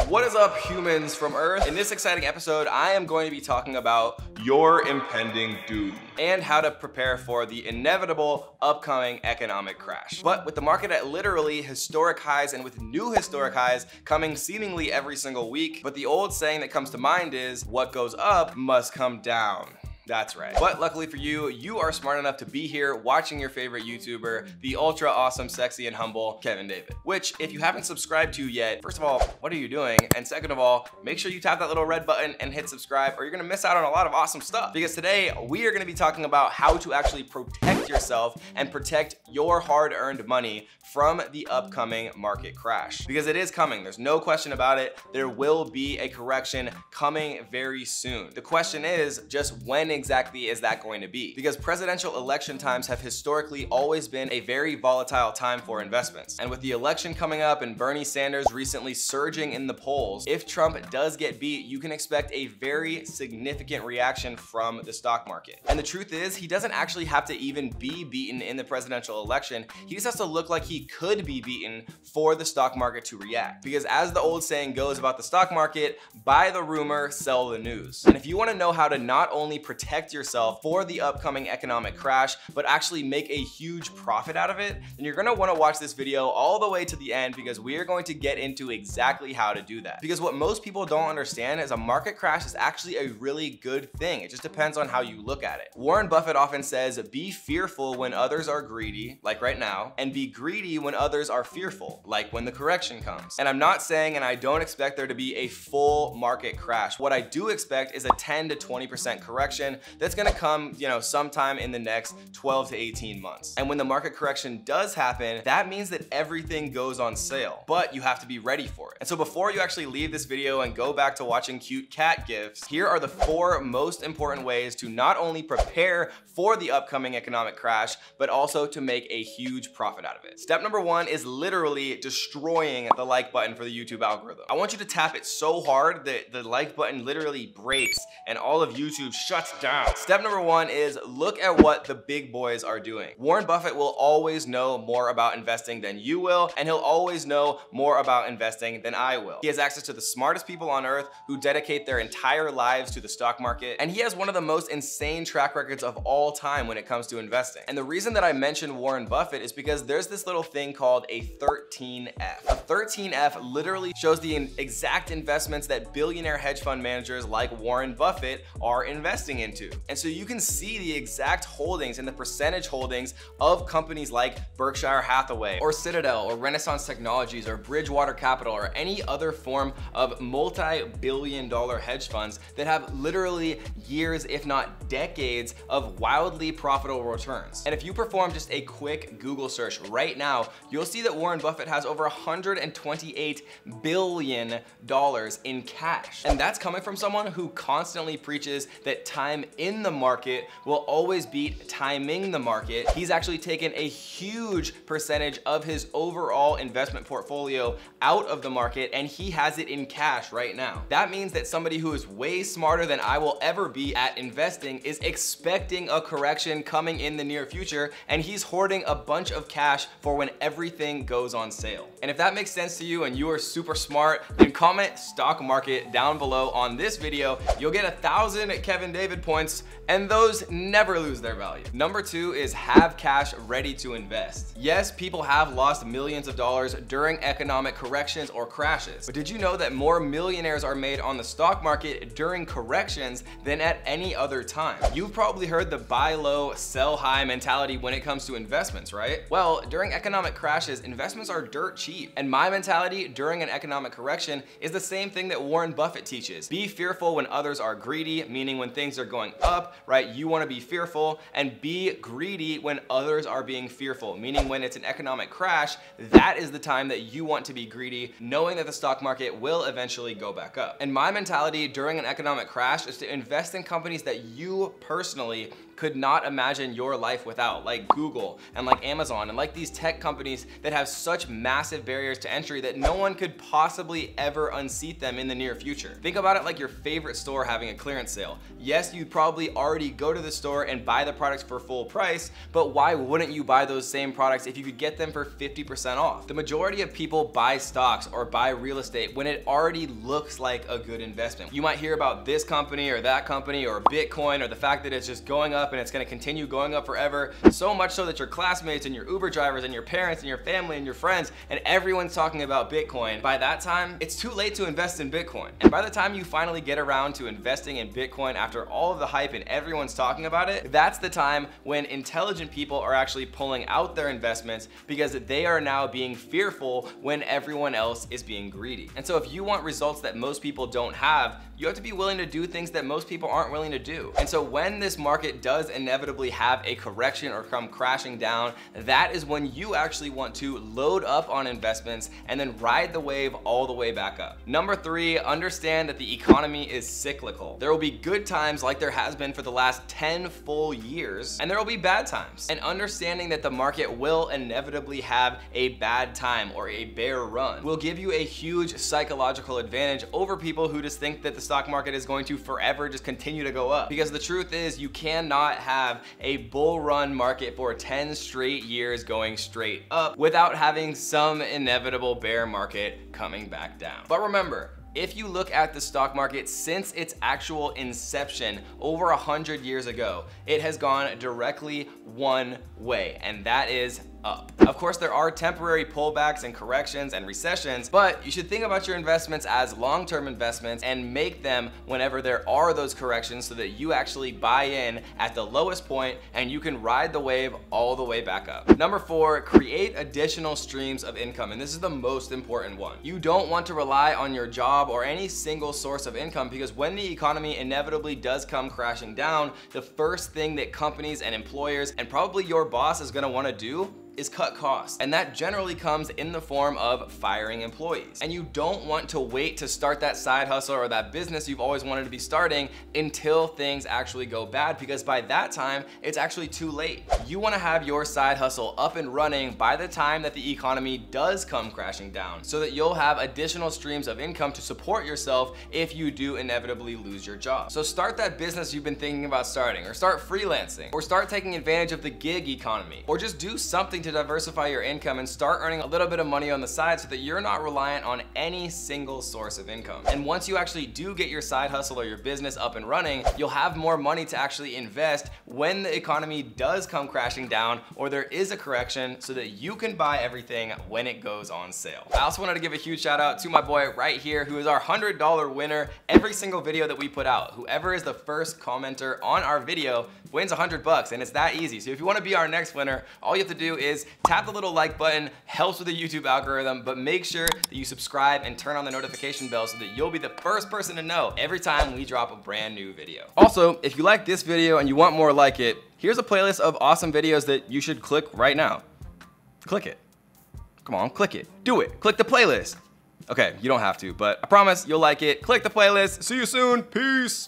What is up, humans from Earth? In this exciting episode, I am going to be talking about your impending doom and how to prepare for the inevitable upcoming economic crash. But with the market at literally historic highs and with new historic highs coming seemingly every single week, but the old saying that comes to mind is, what goes up must come down. That's right. But luckily for you, you are smart enough to be here watching your favorite YouTuber, the ultra awesome, sexy, and humble Kevin David. Which, if you haven't subscribed to yet, first of all, what are you doing? And second of all, make sure you tap that little red button and hit subscribe, or you're gonna miss out on a lot of awesome stuff. Because today, we are gonna be talking about how to actually protect yourself and protect your hard-earned money from the upcoming market crash. Because it is coming, there's no question about it. There will be a correction coming very soon. The question is just when exactly is that going to be? Because presidential election times have historically always been a very volatile time for investments. And with the election coming up and Bernie Sanders recently surging in the polls, if Trump does get beat, you can expect a very significant reaction from the stock market. And the truth is, he doesn't actually have to even be beaten in the presidential election. He just has to look like he could be beaten for the stock market to react. Because as the old saying goes about the stock market, buy the rumor, sell the news. And if you want to know how to not only protect yourself for the upcoming economic crash, but actually make a huge profit out of it, then you're gonna wanna watch this video all the way to the end, because we are going to get into exactly how to do that. Because what most people don't understand is a market crash is actually a really good thing. It just depends on how you look at it. Warren Buffett often says, be fearful when others are greedy, like right now, and be greedy when others are fearful, like when the correction comes. And I'm not saying, and I don't expect there to be a full market crash. What I do expect is a 10 to 20% correction that's gonna come, sometime in the next 12 to 18 months. And when the market correction does happen, that means that everything goes on sale, but you have to be ready for it. And so before you actually leave this video and go back to watching cute cat gifs, here are the 4 most important ways to not only prepare for the upcoming economic crash, but also to make a huge profit out of it. Step number 1 is literally destroying the like button for the YouTube algorithm. I want you to tap it so hard that the like button literally breaks and all of YouTube shuts down. Step number 1 is look at what the big boys are doing. Warren Buffett will always know more about investing than you will, and he'll always know more about investing than I will. He has access to the smartest people on earth who dedicate their entire lives to the stock market, and he has one of the most insane track records of all time when it comes to investing. And the reason that I mentioned Warren Buffett is because there's this little thing called a 13F. A 13F literally shows the exact investments that billionaire hedge fund managers like Warren Buffett are investing into. And so you can see the exact holdings and the percentage holdings of companies like Berkshire Hathaway or Citadel or Renaissance Technologies or Bridgewater Capital or any other form of multi-billion-dollar hedge funds that have literally years, if not decades, of wildly profitable returns. And if you perform just a quick Google search right now, you'll see that Warren Buffett has over $128 billion in cash. And that's coming from someone who constantly preaches that time in the market will always beat timing the market. He's actually taken a huge percentage of his overall investment portfolio out of the market, and he has it in cash right now. That means that somebody who is way smarter than I will ever be at investing is expecting a correction coming in the near future, and he's hoarding a bunch of cash for when everything goes on sale. And if that makes sense to you and you are super smart, then comment stock market down below on this video. You'll get 1,000 Kevin David points, and those never lose their value. Number 2 is have cash ready to invest. Yes, people have lost millions of dollars during economic corrections or crashes, but did you know that more millionaires are made on the stock market during corrections than at any other time? You've probably heard the buy low, sell high mentality when it comes to investments, right? Well, during economic crashes, investments are dirt cheap. And my mentality during an economic correction is the same thing that Warren Buffett teaches. Be fearful when others are greedy, meaning when things are going up, right? You want to be fearful, and be greedy when others are being fearful, meaning when it's an economic crash, that is the time that you want to be greedy, knowing that the stock market will eventually go back up. And my mentality during an economic crash is to invest in companies that you personally could not imagine your life without, like Google and like Amazon and like these tech companies that have such massive barriers to entry that no one could possibly ever unseat them in the near future. Think about it like your favorite store having a clearance sale. Yes, you'd probably already go to the store and buy the products for full price, but why wouldn't you buy those same products if you could get them for 50% off? The majority of people buy stocks or buy real estate when it already looks like a good investment. You might hear about this company or that company or Bitcoin or the fact that it's just going up and it's going to continue going up forever, so much so that your classmates and your Uber drivers and your parents and your family and your friends and everyone's talking about Bitcoin. By that time, it's too late to invest in Bitcoin. And by the time you finally get around to investing in Bitcoin after all of the hype and everyone's talking about it, that's the time when intelligent people are actually pulling out their investments because they are now being fearful when everyone else is being greedy. And so if you want results that most people don't have, you have to be willing to do things that most people aren't willing to do. And so when this market does inevitably have a correction or come crashing down, that is when you actually want to load up on investments and then ride the wave all the way back up. Number 3, understand that the economy is cyclical. There will be good times like there has been for the last 10 full years, and there will be bad times. And understanding that the market will inevitably have a bad time or a bear run will give you a huge psychological advantage over people who just think that the stock market is going to forever just continue to go up. Because the truth is, you cannot have a bull run market for 10 straight years going straight up without having some inevitable bear market coming back down. But remember, if you look at the stock market since its actual inception over 100 years ago, it has gone directly one way, and that is up. Of course, there are temporary pullbacks and corrections and recessions, but you should think about your investments as long-term investments and make them whenever there are those corrections so that you actually buy in at the lowest point and you can ride the wave all the way back up. Number 4, create additional streams of income, and this is the most important one. You don't want to rely on your job or any single source of income, because when the economy inevitably does come crashing down, the first thing that companies and employers and probably your boss is going to want to do is cut costs. And that generally comes in the form of firing employees. And you don't want to wait to start that side hustle or that business you've always wanted to be starting until things actually go bad, because by that time, it's actually too late. You wanna have your side hustle up and running by the time that the economy does come crashing down, so that you'll have additional streams of income to support yourself if you do inevitably lose your job. So start that business you've been thinking about starting, or start freelancing, or start taking advantage of the gig economy, or just do something to diversify your income and start earning a little bit of money on the side so that you're not reliant on any single source of income. And once you actually do get your side hustle or your business up and running, you'll have more money to actually invest when the economy does come crashing down or there is a correction, so that you can buy everything when it goes on sale. I also wanted to give a huge shout out to my boy right here, who is our $100 winner every single video that we put out. Whoever is the first commenter on our video wins $100, and it's that easy. So if you want to be our next winner, all you have to do is tap the little like button, helps with the YouTube algorithm, but make sure that you subscribe and turn on the notification bell so that you'll be the first person to know every time we drop a brand new video. Also, if you like this video and you want more like it, here's a playlist of awesome videos that you should click right now. Click it. Come on, click it. Do it. Click the playlist. Okay, you don't have to, but I promise you'll like it. Click the playlist. See you soon. Peace.